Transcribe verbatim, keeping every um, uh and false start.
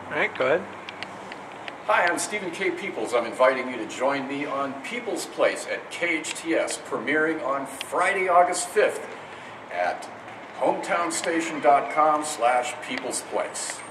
All right, go ahead. Hi, I'm Stephen K. Peeples. I'm inviting you to join me on Peeples Place at K H T S, premiering on Friday, August fifth at hometownstation dot com slash Peeples Place.